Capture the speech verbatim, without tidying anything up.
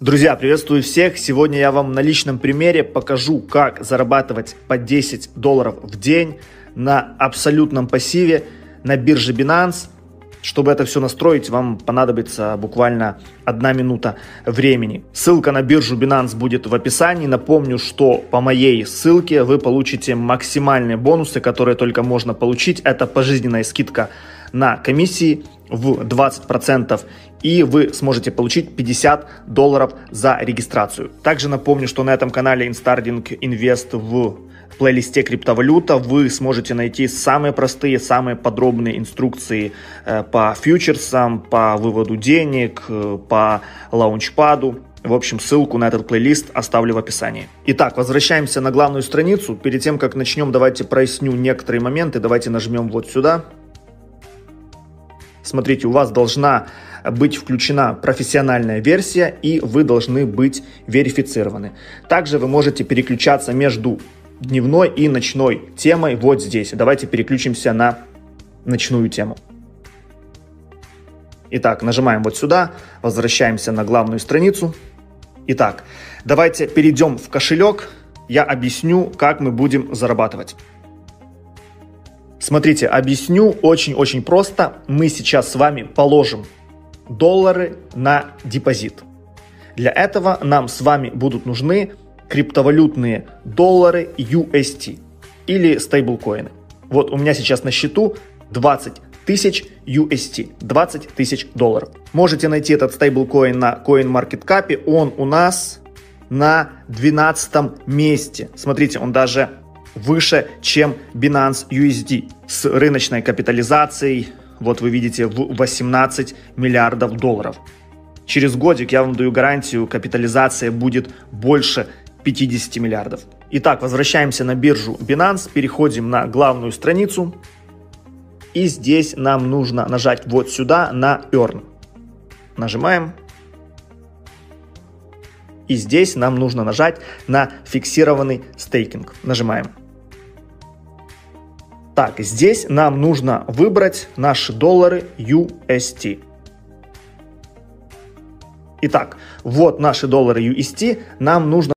Друзья, приветствую всех! Сегодня я вам на личном примере покажу, как зарабатывать по десять долларов в день на абсолютном пассиве на бирже Binance. Чтобы это все настроить, вам понадобится буквально одна минута времени. Ссылка на биржу Binance будет в описании. Напомню, что по моей ссылке вы получите максимальные бонусы, которые только можно получить. Это пожизненная скидка на комиссии в двадцать процентов, и вы сможете получить пятьдесят долларов за регистрацию. Также напомню, что на этом канале Instarding Invest в плейлисте криптовалюта вы сможете найти самые простые, самые подробные инструкции э, по фьючерсам, по выводу денег, э, по лаунчпаду. В общем, ссылку на этот плейлист оставлю в описании. Итак, возвращаемся на главную страницу. Перед тем, как начнем, давайте проясню некоторые моменты. Давайте нажмем вот сюда. Смотрите, у вас должна быть включена профессиональная версия, и вы должны быть верифицированы. Также вы можете переключаться между дневной и ночной темой вот здесь. Давайте переключимся на ночную тему. Итак, нажимаем вот сюда, возвращаемся на главную страницу. Итак, давайте перейдем в кошелек. Я объясню, как мы будем зарабатывать. Смотрите, объясню очень-очень просто. Мы сейчас с вами положим доллары на депозит. Для этого нам с вами будут нужны криптовалютные доллары ю эс ти или стейблкоины. Вот у меня сейчас на счету двадцать тысяч ю эс ти, двадцать тысяч долларов. Можете найти этот стейблкоин на CoinMarketCap. Он у нас на двенадцатом месте. Смотрите, он даже выше, чем Binance ю эс ди с рыночной капитализацией, вот вы видите, в восемнадцать миллиардов долларов. Через годик, я вам даю гарантию, капитализация будет больше пятидесяти миллиардов. Итак, возвращаемся на биржу Binance, переходим на главную страницу, и здесь нам нужно нажать вот сюда на Earn. Нажимаем. И здесь нам нужно нажать на фиксированный стейкинг. Нажимаем. Так, здесь нам нужно выбрать наши доллары ю эс ти. Итак, вот наши доллары ю эс ти. Нам нужно